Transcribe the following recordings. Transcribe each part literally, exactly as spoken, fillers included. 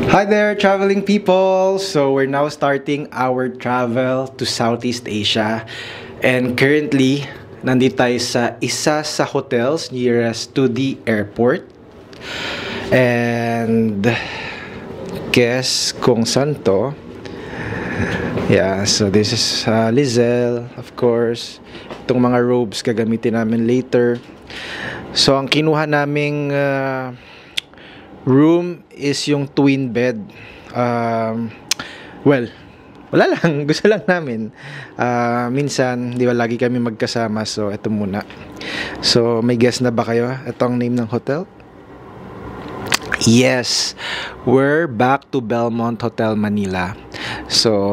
Hi there, traveling people! So we're now starting our travel to Southeast Asia. And currently, nandito tayo sa isa sa hotels nearest to the airport. And guess kung saan to? Yeah, so this is uh, Lizelle, of course. Itong mga robes gagamitin namin later. So ang kinuha naming uh, room is yung twin bed. Um, well, wala lang. Gusto lang namin. Uh, minsan, di ba lagi kami magkasama. So, eto muna. So, may guess na ba kayo? Ito ang name ng hotel? Yes. We're back to Belmont Hotel Manila. So,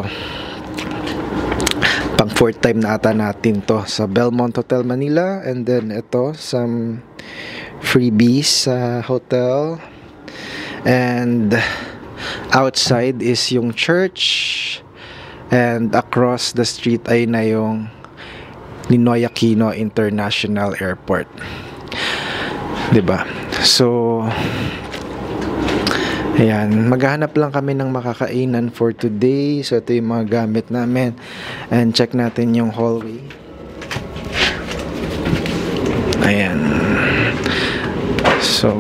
pang fourth time na ata natin to sa Belmont Hotel Manila. And then, ito, some freebies sa hotel. And outside is yung church, and across the street ay na yung Ninoy Aquino International Airport, diba? So ayan, maghahanap lang kami ng makakainan for today. So ito yung mga gamit namin, and check natin yung hallway. Ayan, so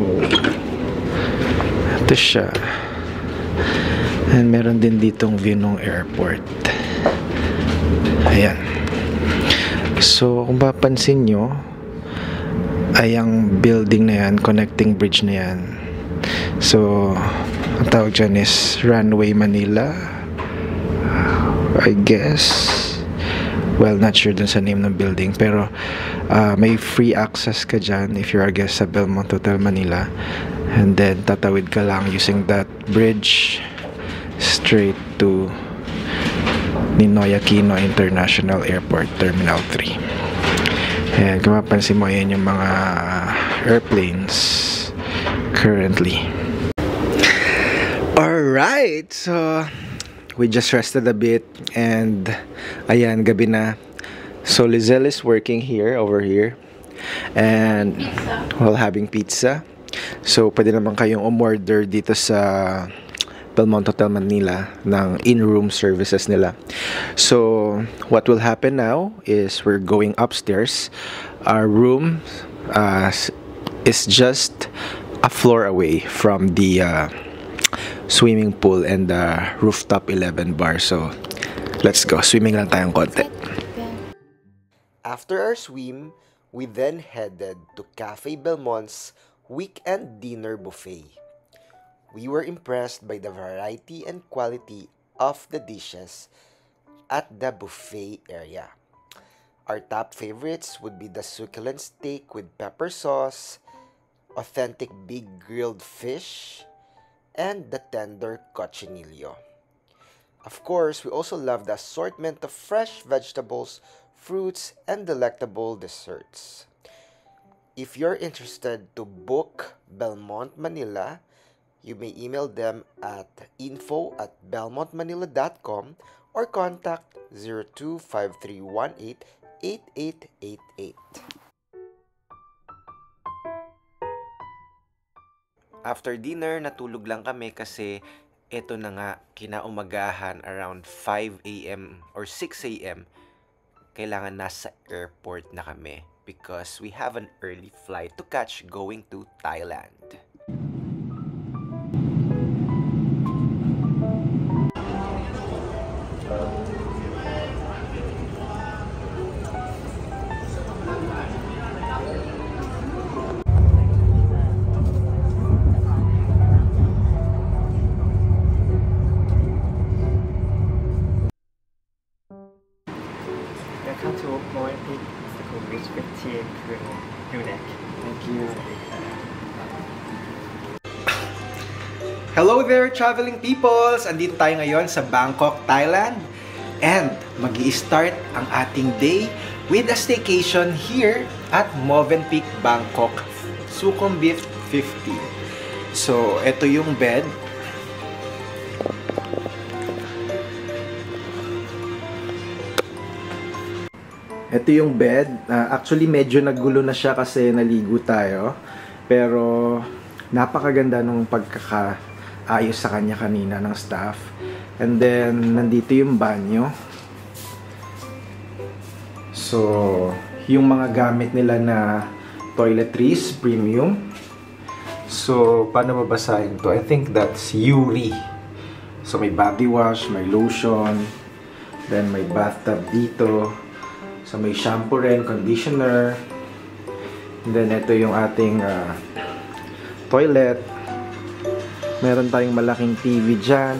ito siya. And meron din ditong view ng airport. Ayan. So, kung papansin nyo, ay ang building na yan, connecting bridge na yan. So, ang tawag dyan is Runway Manila, I guess. Well, not sure dun sa name ng building. Pero, uh, may free access ka dyan if you're a guest sa Belmont Hotel Manila. And then, tatawid ka lang using that bridge straight to Ninoy Aquino International Airport, Terminal three. And kung mapansin mo, yan yung mga airplanes currently. Alright, so we just rested a bit. And ayan, gabi na. So Lizelle is working here, over here. And while having pizza. So, pwede naman kayong umorder dito sa Belmont Hotel Manila ng in-room services nila. So, what will happen now is we're going upstairs. Our room uh, is just a floor away from the uh, swimming pool and the rooftop eleven bar. So, let's go. Swimming lang tayong konti. After our swim, we then headed to Cafe Belmont's weekend dinner buffet. We were impressed by the variety and quality of the dishes at the buffet area. Our top favorites would be the succulent steak with pepper sauce, authentic big grilled fish, and the tender cochinillo. Of course, we also love the assortment of fresh vegetables, fruits, and delectable desserts. If you're interested to book Belmont Manila, you may email them at info at belmontmanila dot com or contact zero two five three one eight eight eight eight eight. After dinner, natulog lang kami kasi eto na nga, kinaumagahan around five a m or six a m kailangan nasa airport na kami. Because we have an early flight to catch going to Thailand. Welcome to Movenpick Bridge fifteen through Munich. Thank you. Hello there, traveling peoples! Andito tayo ngayon sa Bangkok, Thailand. And mag-i-start ang ating day with a staycation here at Movenpick Bangkok, Sukhumvit fifty. So, ito yung bed. Ito yung bed. Uh, actually, medyo nagulo na siya kasi naligo tayo. Pero, napakaganda nung pagkaka ayos sa kanya kanina ng staff. And then, nandito yung banyo. So, yung mga gamit nila na toiletries, premium. So, paano babasahin to? I think that's Yuri. So, may body wash, may lotion, then may bathtub dito. So, may shampoo rin, conditioner. And then, ito yung ating uh, toilet. Meron tayong malaking T V dyan.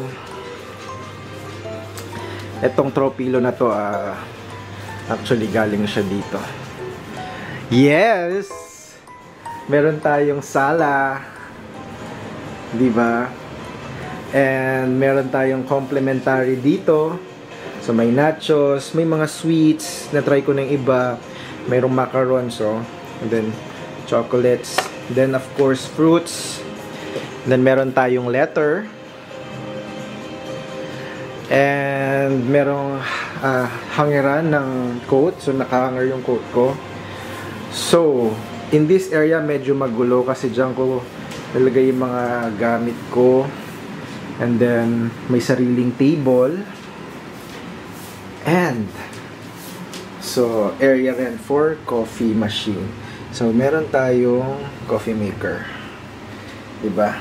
Etong throw pillow na to, uh, actually galing siya dito. Yes! Meron tayong sala. Diba? And meron tayong complimentary dito. So may nachos, may mga sweets. Na-try ko ng iba. Mayroong macarons, oh. And then chocolates. Then of course fruits. Then meron tayong letter. And merong uh, hangeran ng coat. So nakahanger yung coat ko. So in this area medyo magulo kasi dyan ko nalagay yung mga gamit ko. And then may sariling table. And so area rin for coffee machine. So meron tayong coffee maker. Diba?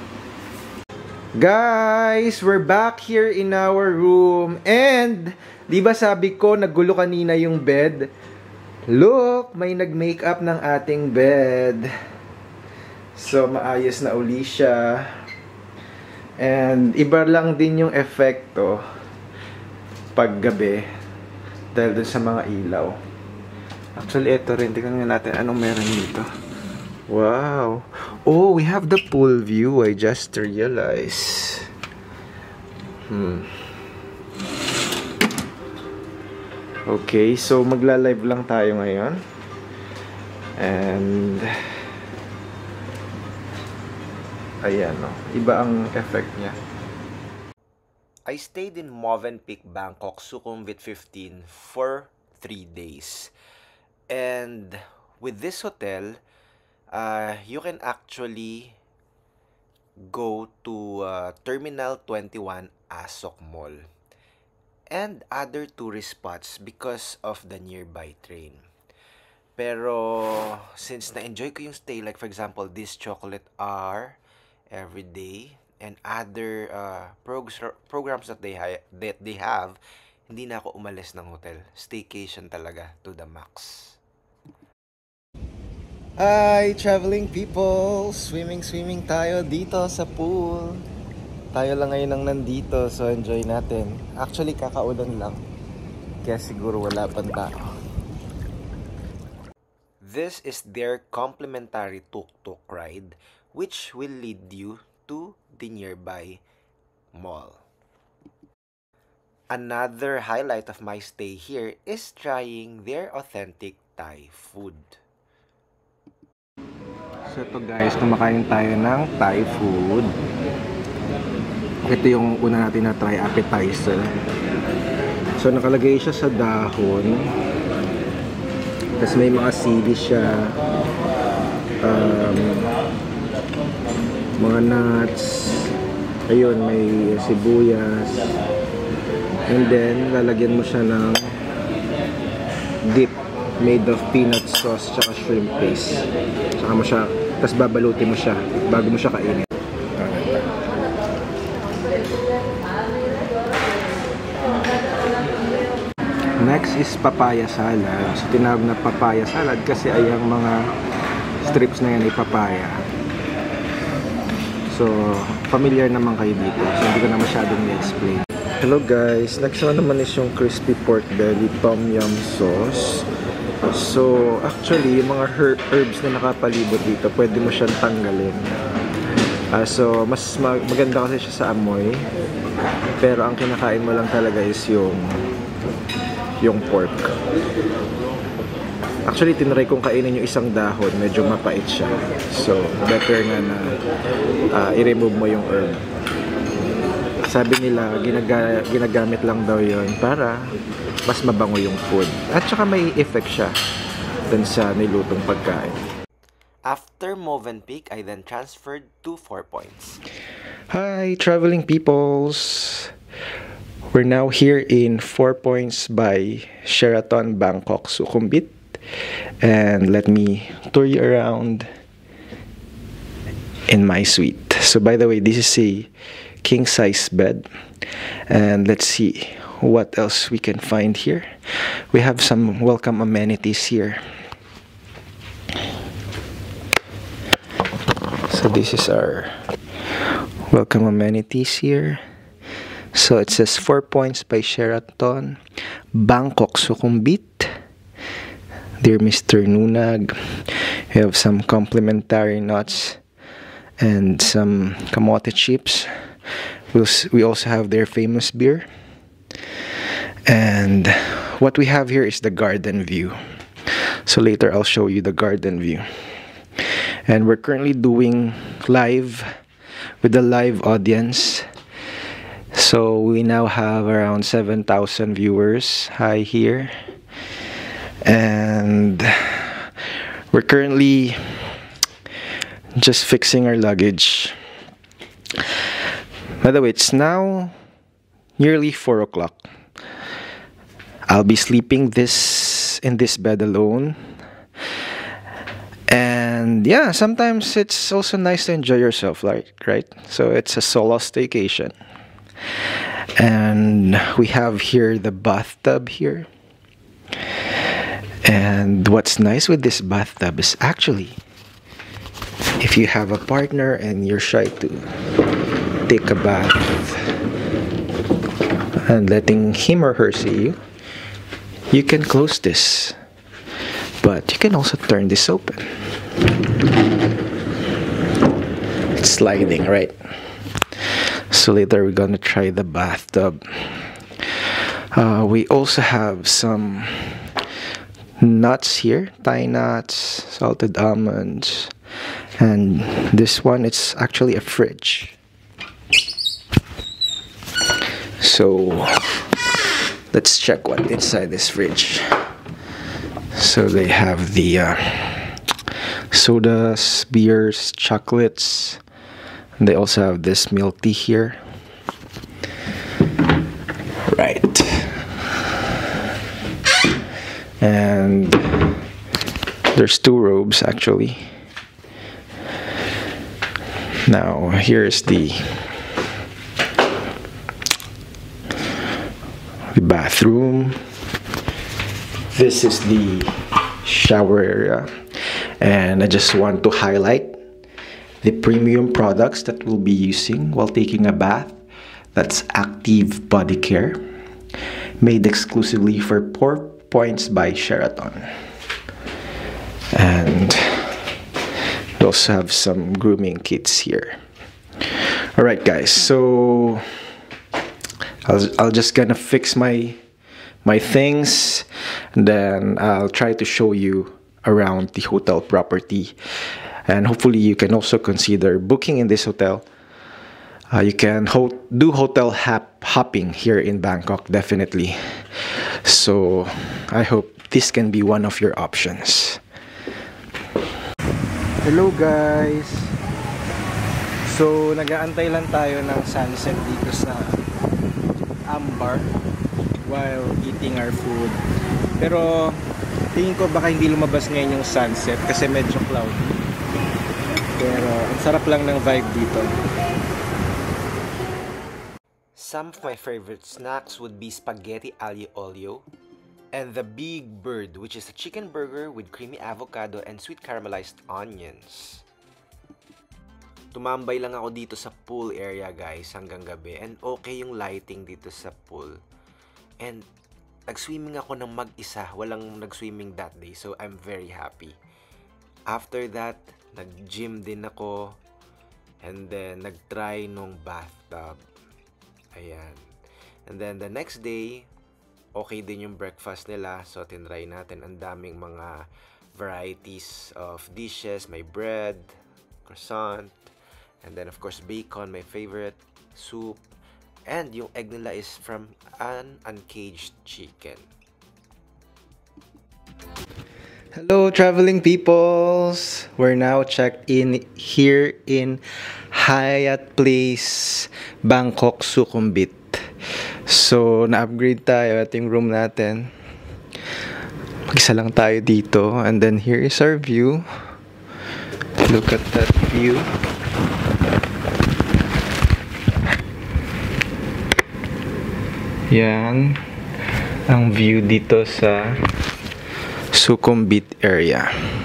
Guys, we're back here in our room. And, di ba sabi ko, nagulo kanina yung bed? Look, may nag-makeup ng ating bed. So, maayos na uli siya. And, iba lang din yung efekto pag gabi dahil dun sa mga ilaw. Actually, ito rin. Tingnan natin anong meron dito. Wow. Oh, we have the pool view. I just realized. Hmm. Okay, so magla-live lang tayo ngayon. And ayan, no. Iba ang effect niya. I stayed in Movenpick, Bangkok, Sukhumvit fifteen for three days. And with this hotel, Uh, you can actually go to uh, Terminal twenty-one Asok Mall and other tourist spots because of the nearby train. Pero since na-enjoy ko yung stay, like for example, this chocolate hour every day and other uh, prog programs that they, ha that they have, hindi na ako umalis ng hotel. Staycation talaga to the max. Hi, traveling people! Swimming, swimming tayo dito sa pool. Tayo lang ngayon ang nandito, so enjoy natin. Actually, kakaulan lang. Kaya siguro wala pang tao. This is their complimentary tuk-tuk ride, which will lead you to the nearby mall. Another highlight of my stay here is trying their authentic Thai food. So ito guys, kumakain tayo ng Thai food. Ito yung una natin na try appetizer. So nakalagay siya sa dahon. Tapos may mga sili siya. Um, mga nuts. Ayun, may sibuyas. And then, lalagyan mo siya ng dip made of peanut sauce tsaka shrimp paste. Tsaka mo siya, tapos babalutin mo siya bago mo siya kainin. Next is papaya salad. So tinawag na papaya salad kasi ay ang mga strips na yan ay papaya. So familiar naman kayo dito. So hindi ko na masyadong i-explain. Hello guys, next one naman is yung crispy pork belly tom yum sauce. So, actually, yung mga her herbs na nakapalibot dito, pwede mo siyang tanggalin. Uh, so, mas mag maganda kasi siya sa amoy. Pero ang kinakain mo lang talaga is yung yung pork. Actually, tinry kong kainin yung isang dahon. Medyo mapait siya. So, better nga na uh, i-remove mo yung herb. Sabi nila, ginaga ginagamit lang daw yon para mas mabango yung food. At saka may effect siya dun sa nilutong pagkain. After Movenpick, I then transferred to Four Points. Hi, traveling peoples. We're now here in Four Points by Sheraton Bangkok Sukhumvit, and let me tour you around in my suite. So by the way, this is a king size bed, and let's see what else we can find here. We have some welcome amenities here. So this is our welcome amenities here. So it says Four Points by Sheraton Bangkok Sukhumvit. Dear Mister Nunag, we have some complimentary nuts and some kamote chips. We'll, we also have their famous beer. And what we have here is the garden view. So later I'll show you the garden view. And we're currently doing live with the live audience. So we now have around seven thousand viewers. Hi here. And we're currently just fixing our luggage. By the way, it's now nearly four o'clock. I'll be sleeping this in this bed alone. And yeah, sometimes it's also nice to enjoy yourself, like, right? So it's a solo staycation. And we have here the bathtub here. And what's nice with this bathtub is actually, if you have a partner and you're shy to take a bath and letting him or her see you, you can close this. But you can also turn this open. It's sliding, right? So later we're gonna try the bathtub. Uh, we also have some nuts here, Thai nuts, salted almonds, and this one, it's actually a fridge. So let's check what's inside this fridge. So they have the uh, sodas, beers, chocolates. And they also have this milk tea here. Right. And there's two robes actually. Now here's the, the bathroom. This is the shower area, and I just want to highlight the premium products that we'll be using while taking a bath. That's Active Body Care, made exclusively for Four Points by Sheraton. And we also have some grooming kits here. Alright guys, so I'll, I'll just gonna fix my my things, and then I'll try to show you around the hotel property, and hopefully you can also consider booking in this hotel. Uh, you can ho do hotel hop hopping here in Bangkok, definitely. So I hope this can be one of your options. Hello guys! So nag-aantay lang tayo ng sunset dito sa Ambar while eating our food. Pero tingin ko baka hindi lumabas ngayon yung sunset kasi medyo cloudy. Pero ang sarap lang ng vibe dito. Some of my favorite snacks would be spaghetti aglio olio and the Big Bird, which is a chicken burger with creamy avocado and sweet caramelized onions. Tumambay lang ako dito sa pool area guys hanggang gabi, and okay yung lighting dito sa pool. And nag-swimming ako ng mag-isa, walang nag-swimming that day, so I'm very happy. After that, nag-gym din ako, and then nag-try nung bathtub. Ayan. And then the next day, okay din yung breakfast nila, so tinry natin. Ang daming mga varieties of dishes, may bread, croissant, and then of course bacon, my favorite, soup, and yung egg nila is from an uncaged chicken. Hello traveling peoples! We're now checked in here in Hyatt Place, Bangkok, Sukhumvit. So, na-upgrade tayo. Ito yung room natin. Mag-isa lang tayo dito. And then, here is our view. Look at that view. Yan ang view dito sa Sukhumvit area.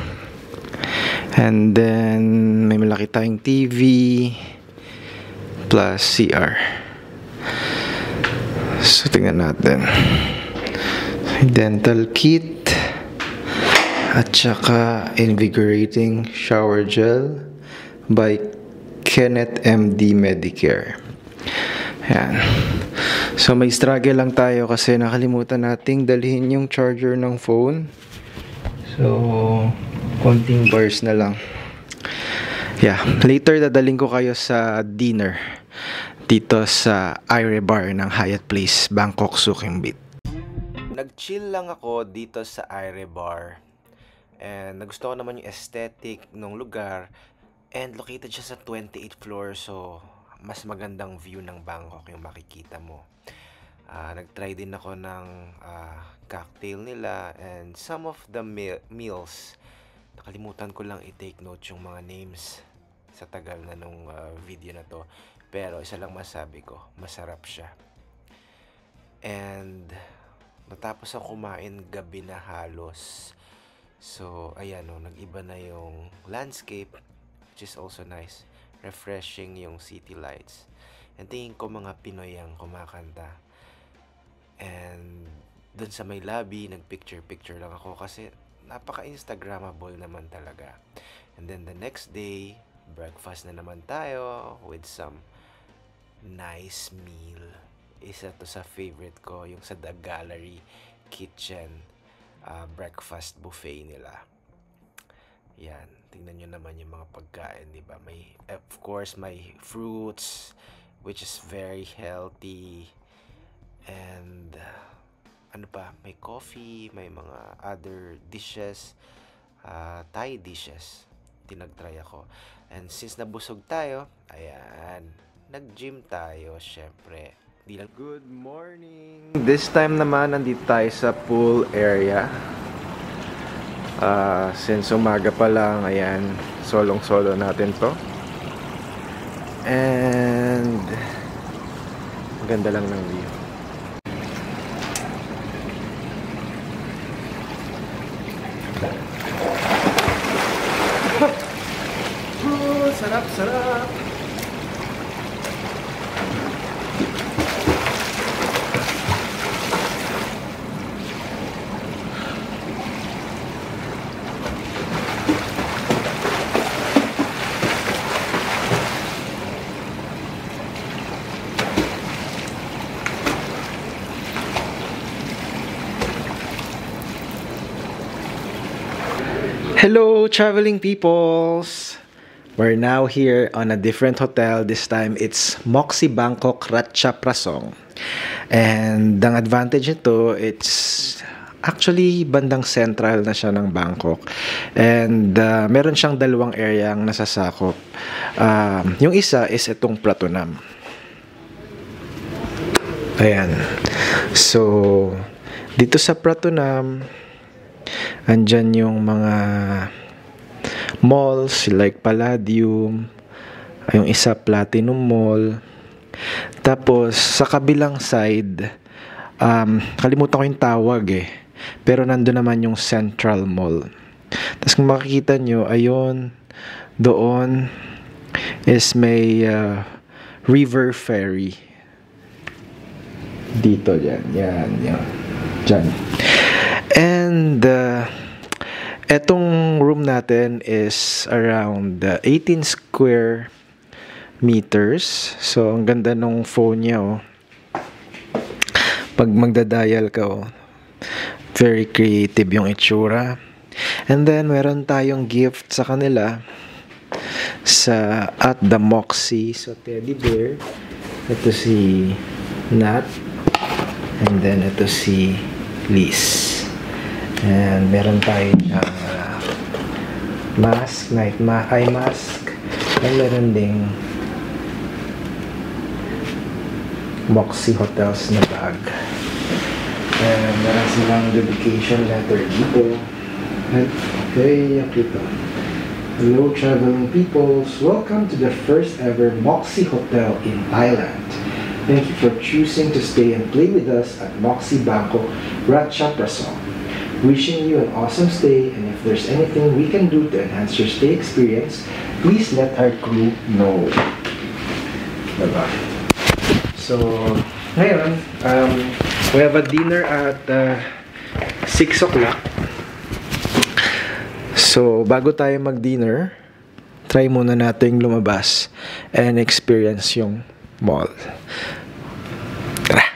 And then, may malaki tayong T V plus C R. So, tingnan natin. Dental kit at saka invigorating shower gel by Kenneth M D Medicare. Yan. So, may struggle lang tayo kasi nakalimutan nating dalhin yung charger ng phone. So, konting bars na lang. Yeah, later dadaling ko kayo sa dinner dito sa Aire Bar ng Hyatt Place, Bangkok, Sukhumvit. Nag-chill lang ako dito sa Aire Bar. And nagustuhan ko naman yung aesthetic ng lugar. And located siya sa twenty-eighth floor, so mas magandang view ng Bangkok yung makikita mo. Uh, nag-try din ako ng uh, cocktail nila and some of the me- meals. Nakalimutan ko lang i-take note yung mga names sa tagal na nung uh, video na to. Pero isa lang masabi ko, masarap siya. And natapos ako kumain gabi na halos. So, ayan o, nag-iba na yung landscape, which is also nice. Refreshing yung city lights. And tingin ko mga Pinoy ang kumakanta. And dun sa may lobby, nag-picture-picture lang ako kasi napaka-instagrammable naman talaga. And then the next day, breakfast na naman tayo with some nice meal. Isa to sa favorite ko, yung sa The Gallery Kitchen uh, breakfast buffet nila. Yan, tingnan nyo naman yung mga pagkain, di ba? May, of course, may fruits, which is very healthy. And uh, ano pa, may coffee, may mga other dishes, uh, Thai dishes. Tinag-try ako. And since nabusog tayo, ayan, nag-gym tayo, syempre. Di lang... Good morning! This time naman, nandito tayo sa pool area. Uh, since umaga pa lang, ayan, solong-solo natin to. And ganda lang ng view. Oh, sarap, sarap! Hello, traveling peoples! We're now here on a different hotel. This time, it's Moxy Bangkok Ratcha Prasong. And ang advantage nito, it's actually bandang central na siya ng Bangkok. And uh, meron siyang dalawang area ang nasasakop. Uh, yung isa is itong Pratunam. Ayan. So, dito sa Pratunam, andyan yung mga malls like Palladium, yung isa Platinum Mall. Tapos sa kabilang side, um, kalimutan ko yung tawag eh, pero nandun naman yung Central Mall. Tapos kung makikita nyo, ayun, doon is may uh, river ferry dito, dyan, yan, yan, dyan. And uh, etong room natin is around uh, eighteen square meters. So, ang ganda nung phone niya, oh. Pag magdadial ka, oh. Very creative yung itsura. And then, meron tayong gift sa kanila sa at the Moxy. So, teddy bear. Ito si Nat. And then, ito si Liz. And meron tayong uh, mask, night ma eye mask. And meron ding Moxie Hotels na bag. And meron silang dedication letter dito. Okay, nakita. Hello traveling peoples, welcome to the first ever Moxie Hotel in Thailand. Thank you for choosing to stay and play with us at Moxie Bangkok Ratchaprasong. Wishing you an awesome stay, and if there's anything we can do to enhance your stay experience, please let our crew know. Diba? So, ngayon, um, we have a dinner at uh, six o'clock. So, bago tayo mag-dinner, try muna nating lumabas and experience yung mall. Tara!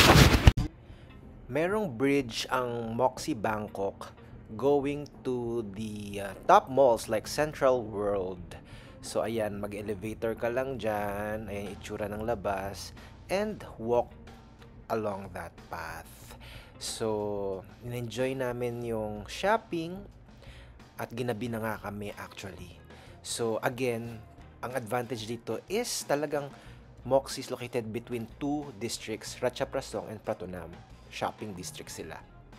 Merong bridge ang Moxie Bangkok going to the uh, top malls like Central World. So ayan, mag-elevator ka lang dyan, ayan itsura ng labas, and walk along that path. So, in-enjoy namin yung shopping at ginabi na nga kami actually. So again, ang advantage dito is talagang Moxie is located between two districts, Ratchaprasong and Pratunam. Shopping district sila.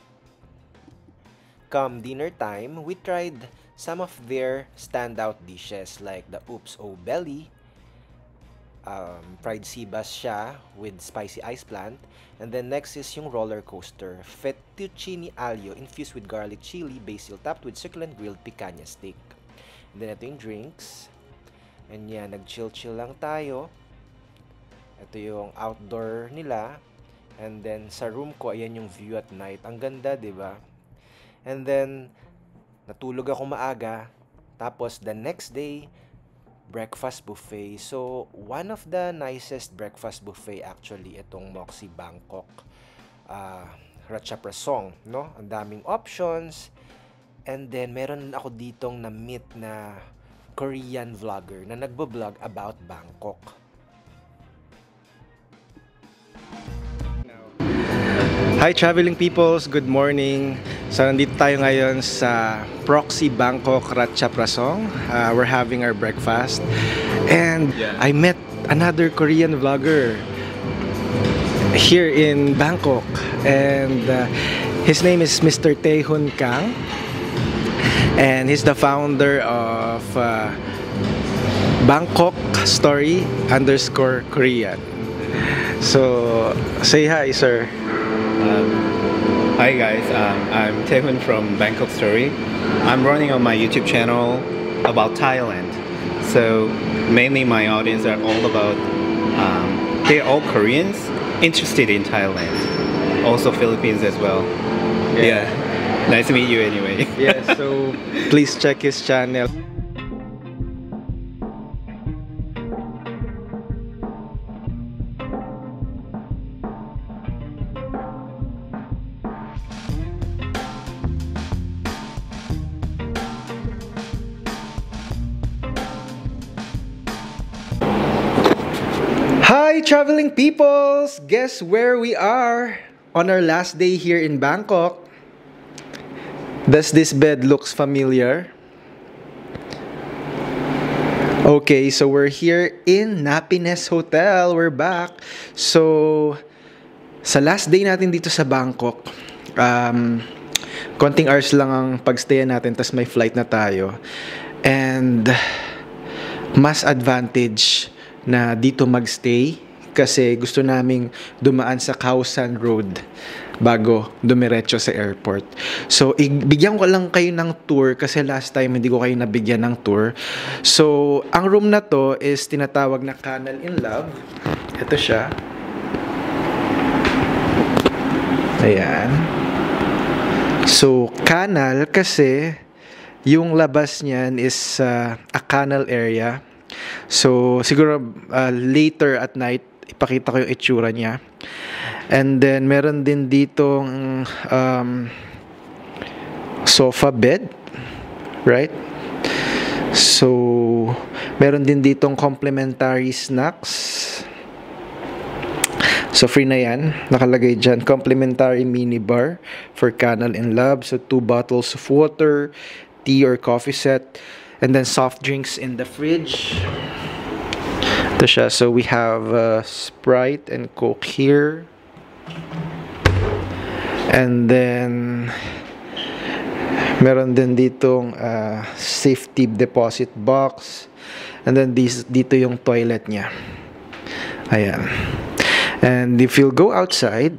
Come dinner time, we tried some of their standout dishes like the Oops Oh Belly, um, fried sea bass siya with spicy ice plant, and then next is yung roller coaster, fettuccine alio infused with garlic chili, basil topped with succulent grilled picanha steak. And then ito yung drinks. And yan, nag-chill-chill lang tayo. Ito yung outdoor nila. And then, sa room ko, ayan yung view at night. Ang ganda, di ba? And then, natulog ako maaga. Tapos, the next day, breakfast buffet. So, one of the nicest breakfast buffet actually, itong Moxie Bangkok uh, Ratchaprasong, no? Ang daming options. And then, meron ako ditong na-meet na Korean vlogger na nagbo-vlog about Bangkok. Hi traveling peoples, good morning. So nandito tayo ngayon sa Moxie Bangkok Ratchaprasong. Uh, we're having our breakfast. And yeah. I met another Korean vlogger here in Bangkok. And uh, his name is Mister Taehun Kang. And he's the founder of uh, Bangkok Story underscore Korean. So say hi, sir. Um, hi guys, um, I'm Taehun from Bangkok Story. I'm running on my YouTube channel about Thailand. So mainly my audience are all about, um, they're all Koreans interested in Thailand. Also Philippines as well. Yeah. yeah. Nice to meet you anyway. Yeah, so please check his channel. Hi traveling peoples! Guess where we are on our last day here in Bangkok? Does this bed looks familiar? Okay, so we're here in Napines Hotel. We're back. So, sa last day natin dito sa Bangkok, um, konting hours lang ang pagstayan natin, tas may flight na tayo. And, mas advantage na dito magstay kasi gusto naming dumaan sa Khao San Road bago dumiretso sa airport. So, ibigyan ko lang kayo ng tour kasi last time hindi ko kayo nabigyan ng tour. So, ang room na to is tinatawag na Canal in Love. Ito siya. Ayan. So, canal kasi yung labas niyan is uh, a canal area. So, siguro uh, later at night, ipakita ko yung itsura niya. And then, meron din ditong um, sofa bed. Right? So, meron din ditong complimentary snacks. So, free na yan. Nakalagay dyan, complimentary minibar for Canal in Love. So, two bottles of water, tea or coffee set. And then soft drinks in the fridge. Ito siya. So we have uh, Sprite and Coke here. And then meron din ditong uh, safety deposit box. And then this, dito yung toilet niya. Ayan. And if you go outside,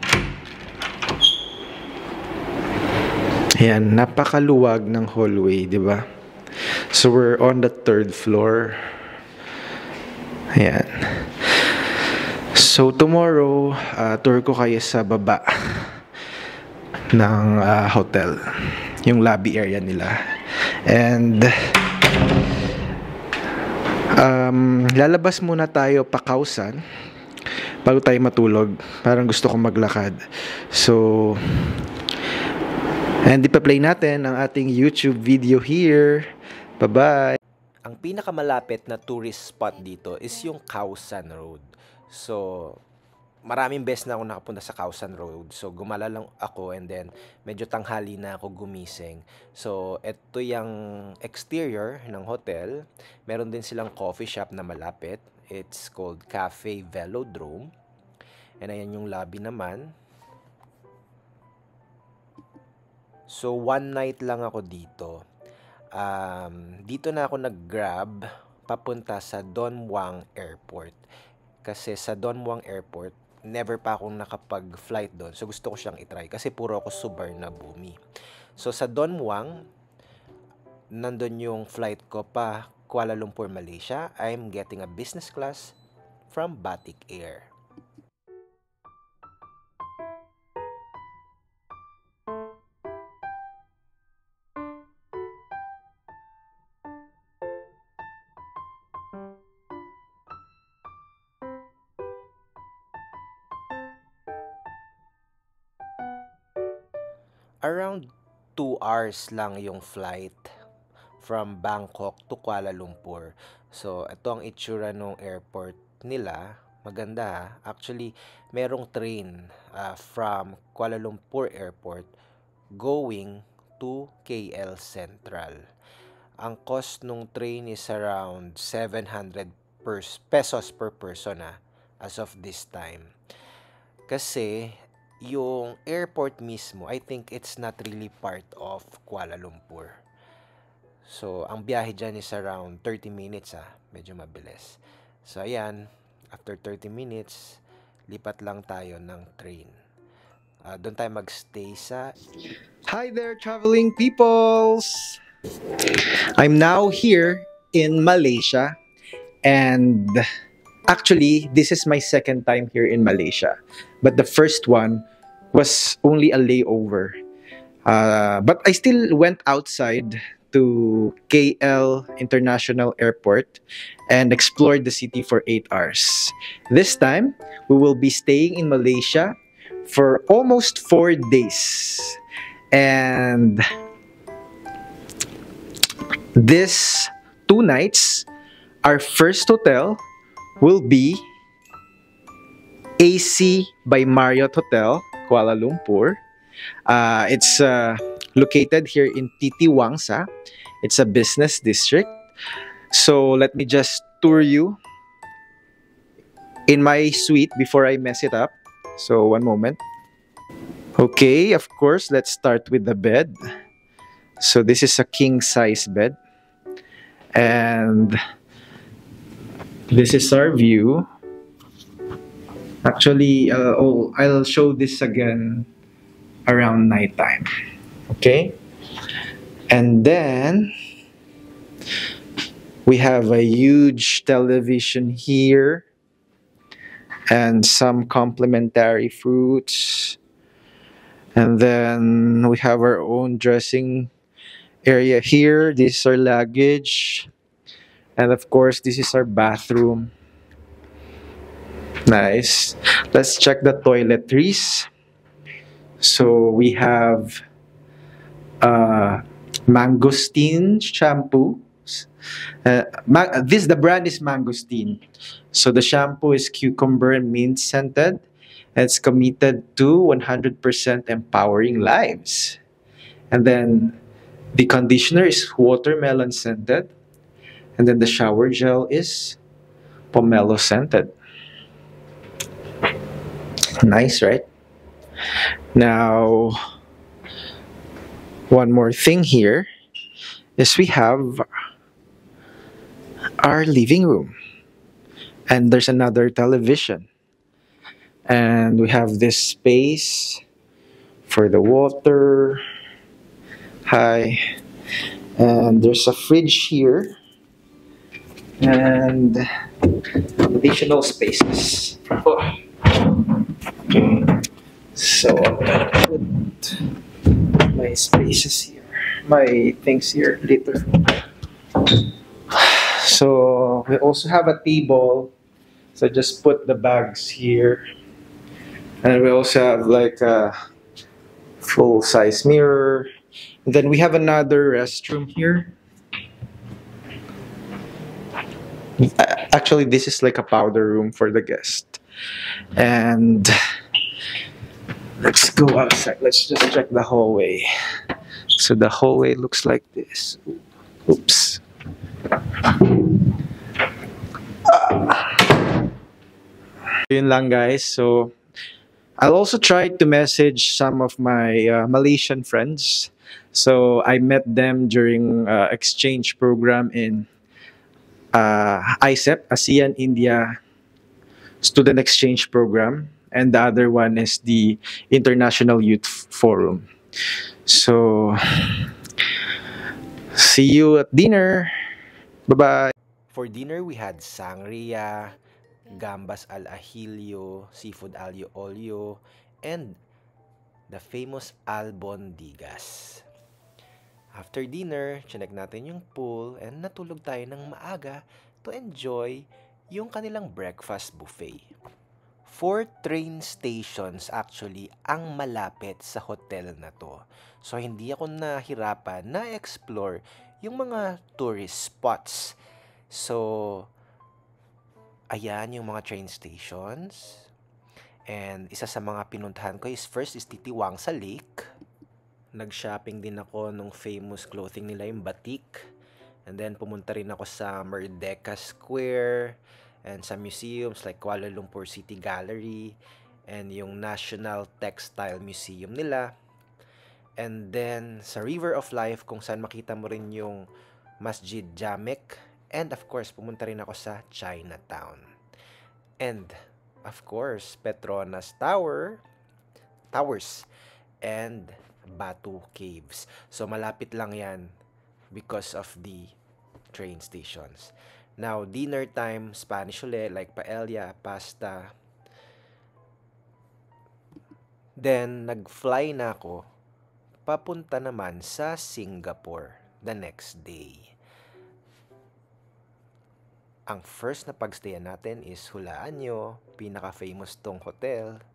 ayan, napakaluwag ng hallway, di ba? So we're on the third floor. Ayan. So tomorrow, uh, tour ko kayo sa baba ng uh, hotel, yung lobby area nila. And um, lalabas muna tayo pa Kausan bago tayo matulog. Parang gusto kong maglakad. So and ipa-play natin ang ating YouTube video here. Bye-bye! Ang pinakamalapit na tourist spot dito is yung Kausan Road. So, maraming beses na ako nakapunta sa Kausan Road. So, gumala lang ako and then medyo tanghali na ako gumising. So, ito yung exterior ng hotel. Meron din silang coffee shop na malapit. It's called Cafe Velodrome. And ayan yung lobby naman. So, one night lang ako dito. Um, dito na ako nag-grab papunta sa Don Muang Airport. Kasi sa Don Muang Airport, never pa akong nakapag-flight doon. So, gusto ko siyang itry. Kasi puro ako Suvarnabhumi. So, sa Don Muang, nandun yung flight ko pa Kuala Lumpur, Malaysia. I'm getting a business class from Batik Air. Around two hours lang yung flight from Bangkok to Kuala Lumpur. So, ito ang itsura ng airport nila. Maganda. Actually, merong train uh, from Kuala Lumpur Airport going to K L Central. Ang cost ng train is around seven hundred pesos per person ah, as of this time. Kasi yung airport mismo, I think it's not really part of Kuala Lumpur. So, ang biyahe dyan is around thirty minutes ah. Medyo mabilis. So, ayan. After thirty minutes, lipat lang tayo ng train. Uh, doon tayo magstay sa... Hi there, traveling peoples! I'm now here in Malaysia. And actually, this is my second time here in Malaysia. But the first one was only a layover. Uh, but I still went outside to K L International Airport and explored the city for eight hours. This time, we will be staying in Malaysia for almost four days. And this two nights, our first hotel will be A C by Marriott Hotel, Kuala Lumpur. Uh, it's uh, located here in Titiwangsa. It's a business district. So let me just tour you in my suite before I mess it up. So one moment. Okay, of course, let's start with the bed. So this is a king size bed. And this is our view. Actually, uh, oh, I'll show this again around nighttime. Okay? And then we have a huge television here and some complimentary fruits. And then we have our own dressing area here. This is our luggage. And of course, this is our bathroom. Nice. Let's check the toiletries. So we have uh, mangosteen shampoo. Uh, ma this the brand is Mangosteen. So the shampoo is cucumber and mint scented. And it's committed to one hundred percent empowering lives. And then the conditioner is watermelon scented. And then the shower gel is pomelo scented. Nice, right? Now, one more thing here is we have our living room. And there's another television. And we have this space for the water. Hi. And there's a fridge here. And additional spaces. Oh. Okay. So I'm gonna put my spaces here. My things here later. So we also have a table. So just put the bags here. And we also have like a full-size mirror. And then we have another restroom here. Actually, this is like a powder room for the guest. And let's go outside. Let's just check the hallway. So the hallway looks like this. Oops. Yun lang, guys. So I'll also try to message some of my uh, Malaysian friends. So I met them during uh, exchange program in uh, I S E P, ASEAN India Student Exchange Program, and the other one is the International Youth Forum. So see you at dinner. Bye-bye. For dinner, we had sangria, gambas al ajillo, seafood alio olio, and the famous albondigas. After dinner, chinek natin yung pool and natulog tayo ng maaga to enjoy yung kanilang breakfast buffet. Four train stations actually ang malapit sa hotel na to. So hindi ako nahirapan na explore yung mga tourist spots. So ayan yung mga train stations. And isa sa mga pinuntahan ko is first is Titiwang sa lake. Nag-shopping din ako nung famous clothing nila, yung batik. And then pumunta rin ako sa Merdeka Square and sa museums like Kuala Lumpur City Gallery and yung National Textile Museum nila. And then sa River of Life kung saan makita mo rin yung Masjid Jamek. And of course, pumunta rin ako sa Chinatown. And of course, Petronas Tower, Towers, and Batu Caves. So malapit lang yan because of the train stations. Now, dinner time, Spanish ulit, like paella, pasta. Then, nag-fly na ako, papunta naman sa Singapore the next day. Ang first na pagstayan natin is, hulaan nyo, pinaka-famous tong hotel.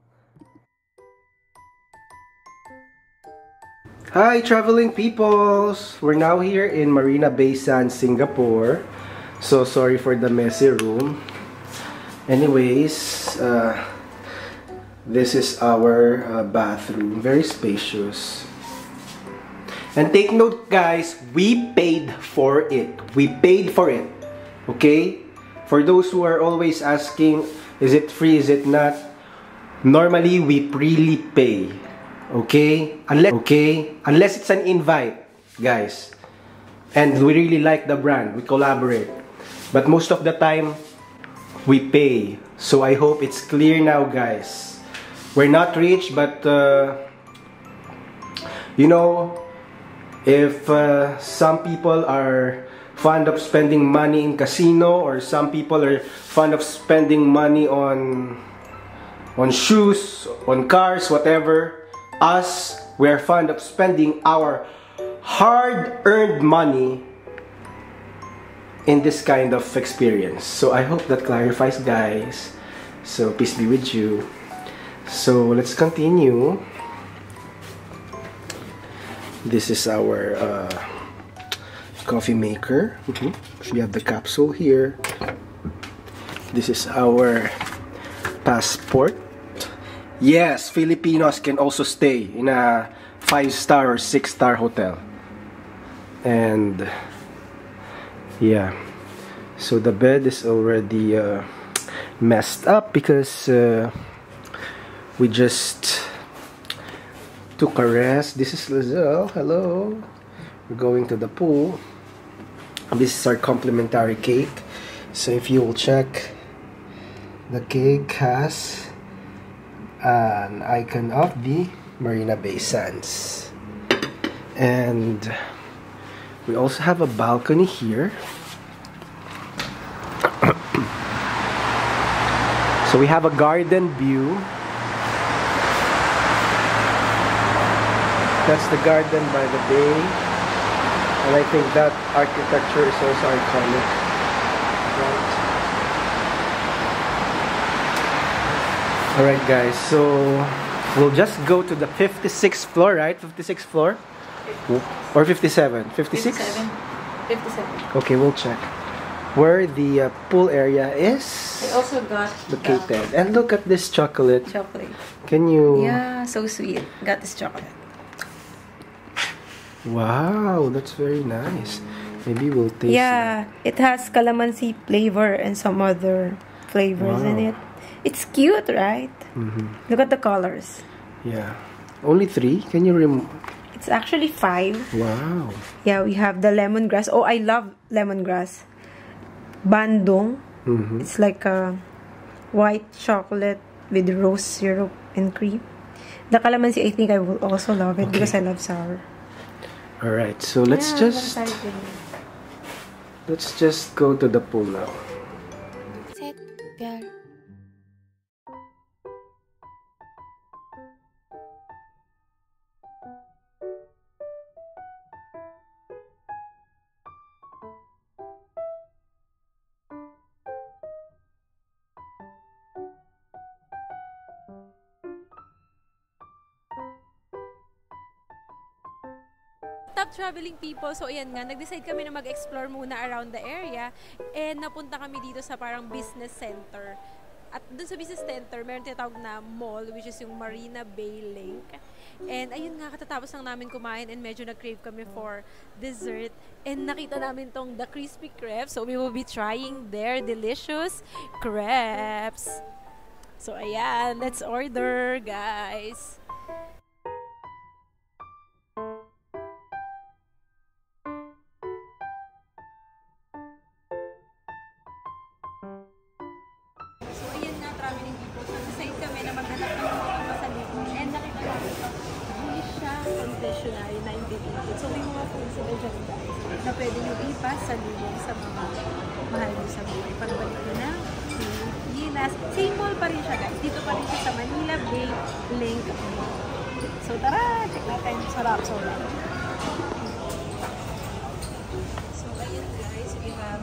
Hi, traveling peoples! We're now here in Marina Bay Sands, Singapore. So sorry for the messy room. Anyways, uh, this is our uh, bathroom. Very spacious. And take note, guys, we paid for it. We paid for it. Okay? For those who are always asking, is it free, is it not? Normally, we really pay. Okay? Unless, okay? Unless it's an invite, guys. And we really like the brand. We collaborate. But most of the time, we pay. So I hope it's clear now, guys. We're not rich, but uh, you know, if uh, some people are fond of spending money in casino, or some people are fond of spending money on on shoes, on cars, whatever, us, we're fond of spending our hard-earned money in this kind of experience. So I hope that clarifies, guys. So peace be with you. So let's continue. This is our uh, coffee maker. Mm-hmm. We have the capsule here. This is our passport. Yes, Filipinos can also stay in a five-star or six-star hotel. And yeah, So the bed is already uh, messed up because uh, we just took a rest. This is Lizelle. Hello. We're going to the pool. This is our complimentary cake. So if you will check, the cake has an icon of the Marina Bay Sands. And we also have a balcony here. So we have a garden view. That's the garden by the bay. And I think that architecture is also iconic. Right. Alright guys, so we'll just go to the fifty-sixth floor, right? fifty-sixth floor? Or fifty-seven? fifty-six? fifty-seven. fifty-seven. Okay, we'll check. Where the uh, pool area is I also got located. And look at this chocolate. chocolate. Can you... Yeah, so sweet. Got this chocolate. Wow, that's very nice. Maybe we'll taste Yeah, it has calamansi flavor and some other flavors in Wow. it. It's cute, right? Mm-hmm. Look at the colors. Yeah. Only three? Can you rem... It's actually five. Wow. Yeah, we have the lemongrass. Oh, I love lemongrass. Bandung. Mm-hmm. It's like a white chocolate with rose syrup and cream. The calamansi, I think I will also love it Okay. because I love sour. Alright, so let's Yeah, just... I'm excited. Let's just go to the pool now. Set, pyar. Top traveling people. So, ayan nga, nag-decide kami na mag-explore muna around the area and napunta kami dito sa parang business center. At dun sa business center, meron tinatawag na mall, which is yung Marina Bay Link. And ayun nga, katatapos lang namin kumain and medyo nag-crave kami for dessert. And nakita namin tong The Crispy Crepes. So, we will be trying their delicious crepes. So, ayan, let's order, guys. So, ayan nga, traveling people. So, decide kami na maghanap ng mga pasalubong. And nakita namin ito, hindi siya confectionery na integrated. So, may mga food sila dyan, guys, na pwede nyo ipasalubong sa mga mahal nyo sa buhay. Pagbalik nyo na Pilipinas. Same mall pa rin siya, guys. Dito pa rin siya sa Manila Bay Link. So, tara! Check natin. Sarap, sarap. So, ayan, guys. We have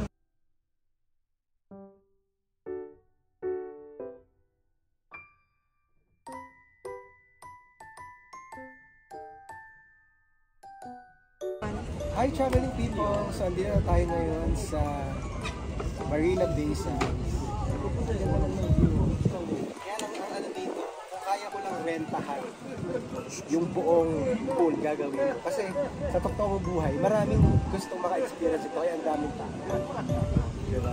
Hi traveling people! So andito na tayo ngayon sa Marina Bay Sands. Kaya lang ang ano dito, kung kaya ko lang rentahan yung buong pool gagawin. Kasi sa totoong buhay, maraming gustong maka-experience ito kaya ang daming tao. Diba?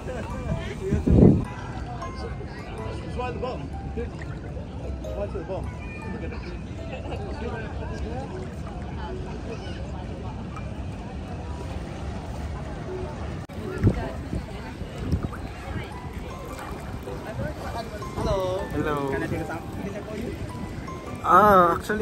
Hello. Can I take a picture for you? Ah, actually.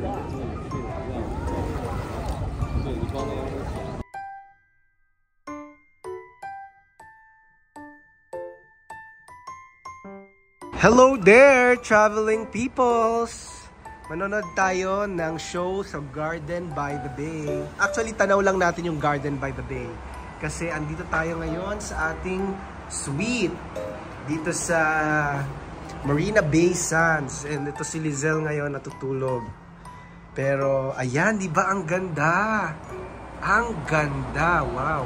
Hello there, traveling peoples! Manonood tayo ng show sa Garden by the Bay. Actually, tanaw lang natin yung Garden by the Bay. Kasi andito tayo ngayon sa ating suite. Dito sa Marina Bay Sands. And ito si Lizelle ngayon natutulog. Pero, ayan, di ba ang ganda? Ang ganda, wow!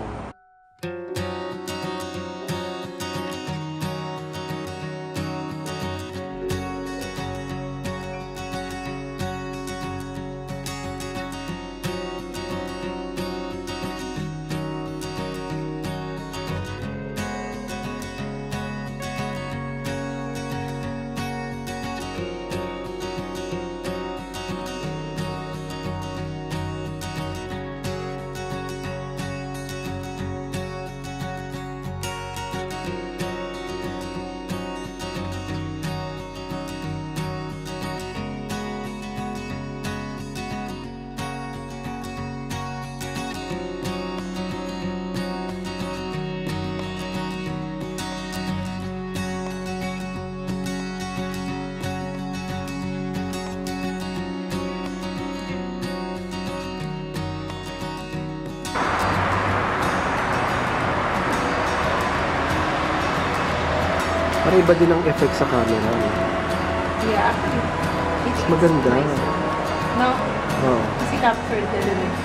Para iba din ang effect sa camera. No? Yeah, actually. It's Maganda. nice. No? Oh. Kasi captured na din eh.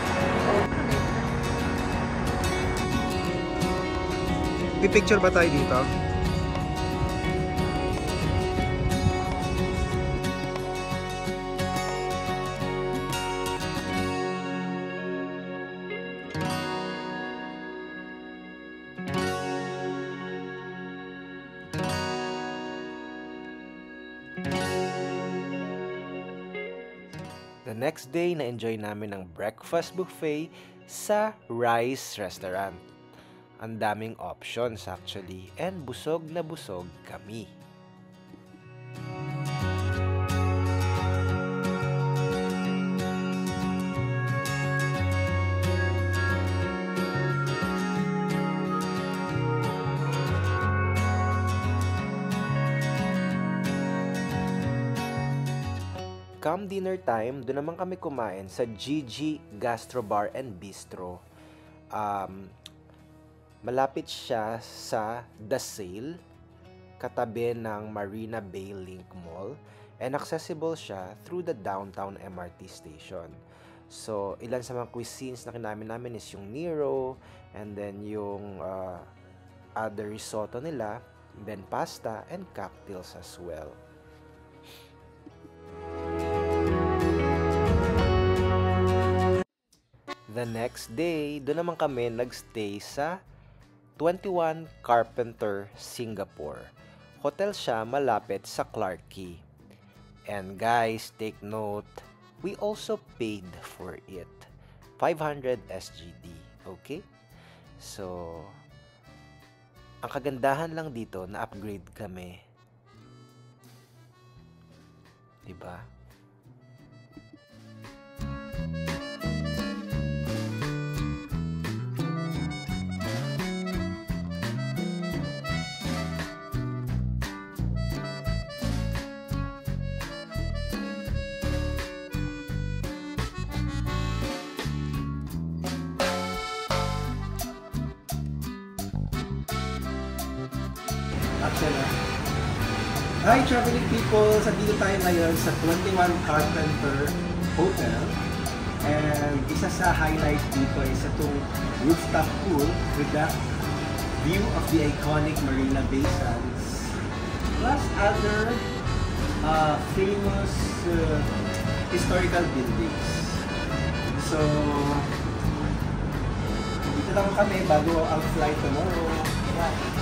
Pipicture ba tayo dito? The next day, na-enjoy namin ang breakfast buffet sa Rice Restaurant. Ang daming options actually, and busog na busog kami. Come dinner time, doon naman kami kumain sa G G Gastro Bar and Bistro. Um, malapit siya sa The Sale, katabi ng Marina Bay Link Mall, and accessible siya through the downtown M R T station. So, ilan sa mga cuisines na kinamin namin is yung Nero, and then yung uh, other risotto nila, then pasta and cocktails as well. The next day, doon naman kami nagstay sa twenty-one Carpenter, Singapore. Hotel siya malapit sa Clarke Quay. And guys, take note, we also paid for it. five hundred S G D, okay? So, ang kagandahan lang dito, na-upgrade kami. Diba? Hi traveling people! Sa dito tayo ngayon sa twenty-one Carpenter Hotel. And isa sa highlight dito is itong rooftop pool with the view of the iconic Marina Bay Sands. Plus other uh, famous uh, historical buildings. So, dito lang kami bago ang flight tomorrow. Yeah.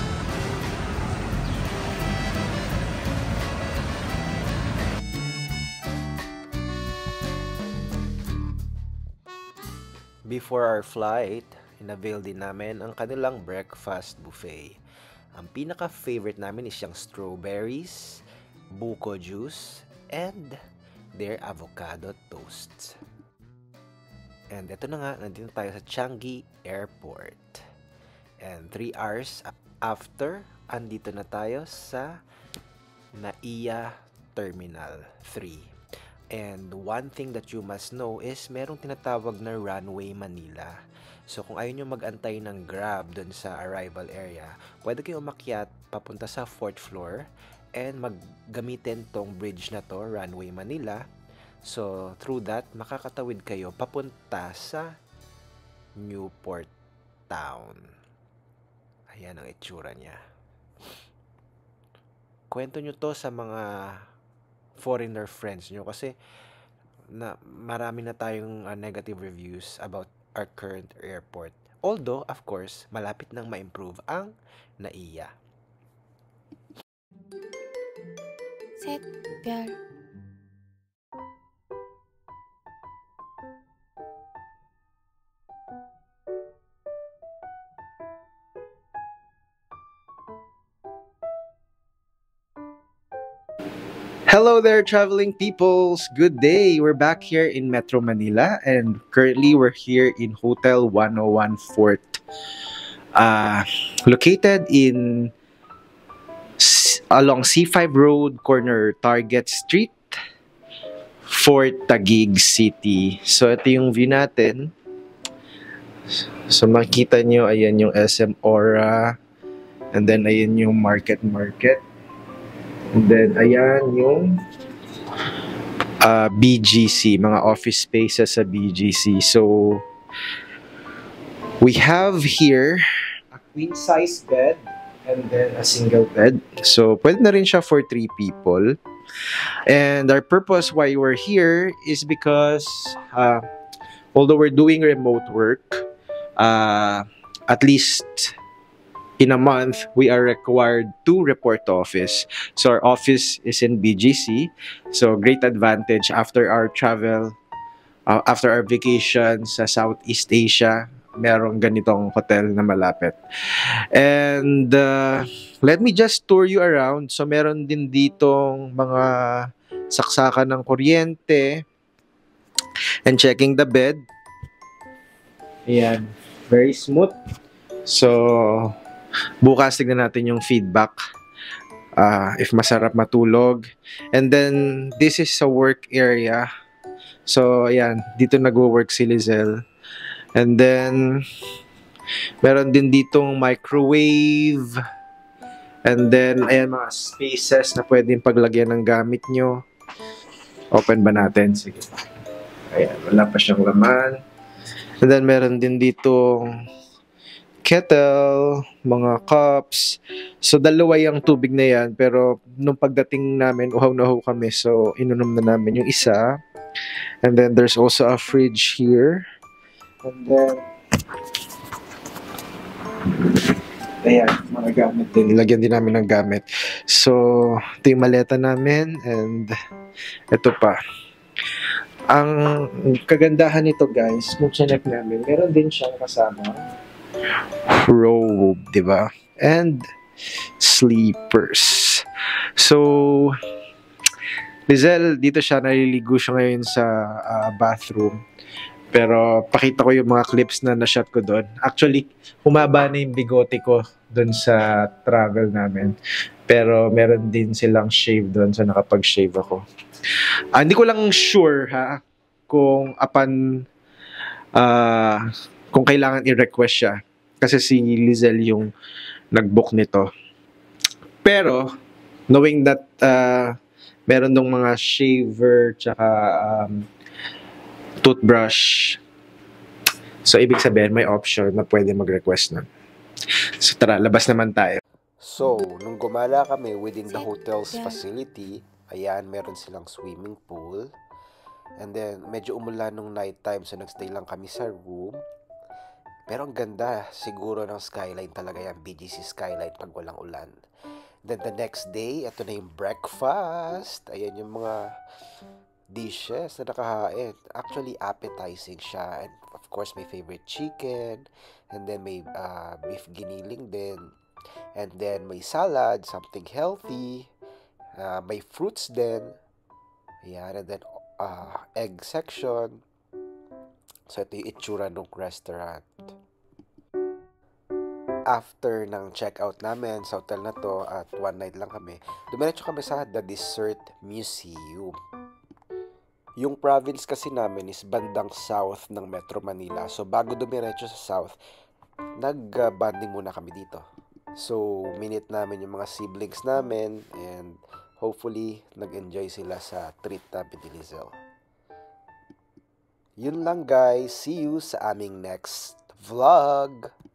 Before our flight, inavail din namin ang kanilang breakfast buffet. Ang pinaka-favorite namin is yung strawberries, buko juice, and their avocado toast. And ito na nga, nandito tayo sa Changi Airport. And three hours after, andito na tayo sa Naiya Terminal three. And one thing that you must know is merong tinatawag na Runway Manila. So kung ayaw nyo mag-antay ng Grab dun sa arrival area, pwede kayo umakyat papunta sa fourth floor and maggamitin tong bridge na to, Runway Manila. So through that, makakatawid kayo papunta sa Newport Town. Ayan ang itsura niya. Kwento nyo to sa mga foreigner friends nyo kasi na marami na tayong uh, negative reviews about our current airport. Although, of course, malapit nang ma-improve ang Naiya. Set, pyar. Hello there, traveling peoples! Good day! We're back here in Metro Manila and currently we're here in Hotel one oh one Fort. Uh, located in along C five Road, corner Target Street, Fort Taguig City. So ito yung view natin. So makikita nyo, ayan yung S M Aura and then ayan yung Market Market. And then, ayan yung uh, B G C, mga office spaces sa B G C. So, we have here a queen-size bed and then a single bed. So, pwede na rin siya for three people. And our purpose why we're here is because uh, although we're doing remote work, uh, at least in a month, we are required to report to office. So our office is in B G C. So great advantage after our travel, uh, after our vacation sa Southeast Asia, merong ganitong hotel na malapit. And uh, let me just tour you around. So meron din ditong mga saksakan ng kuryente and checking the bed. Ayan, very smooth. So bukas tignan natin yung feedback, uh, if masarap matulog. And then this is a work area. So ayan, dito nagwo-work si Lizelle. And then meron din ditong microwave. And then ayan, mga spaces na pwedeng paglagyan ng gamit nyo. Open ba natin? Sige. Ayan, wala pa siyang laman. And then meron din ditong kettle, mga cups. So, dalawa yung tubig na yan. Pero, nung pagdating namin, uhaw na uhaw kami. So, inunom na namin yung isa. And then, there's also a fridge here. And then, ayan, mga gamit din. Nilagyan din namin ng gamit. So, ito yung maleta namin. And, ito pa. Ang kagandahan nito, guys, kung chinek namin, meron din siyang kasama robe, di ba? And sleepers. So, Lizelle, dito siya, naliligo siya ngayon sa uh, bathroom. Pero, pakita ko yung mga clips na na-shot ko doon. Actually, humaba na yung bigote ko doon sa travel namin. Pero, meron din silang shave doon, so nakapag-shave ako. Uh, hindi ko lang sure, ha, kung apan uh, kung kailangan i-request siya. Kasi si Lizelle yung nag-book nito. Pero, knowing that uh, meron dong mga shaver tsaka um, toothbrush, so ibig sabihin may option na pwede mag-request nun. So tara, labas naman tayo. So, nung gumala kami within the hotel's facility, ayan, meron silang swimming pool. And then, medyo umulan nung night time, so nagstay lang kami sa room. Pero ang ganda, siguro ng skyline talaga yan, B G C skyline pag walang ulan. Then the next day, ito na yung breakfast. Ayan yung mga dishes na nakahain. Actually, appetizing siya. And of course, my favorite chicken. And then may uh, beef giniling din. And then may salad, something healthy. Uh, may fruits din. Ayan, and then uh, egg section. So, ito yung itsura ng restaurant. After ng check-out namin sa hotel na to, at one night lang kami, dumiretso kami sa The Dessert Museum. Yung province kasi namin is bandang south ng Metro Manila. So, bago dumiretso sa south, nag-bonding muna kami dito. So, minute namin yung mga siblings namin and hopefully, nag-enjoy sila sa treat namin ni Lizelle. Yun lang guys. See you sa aming next vlog.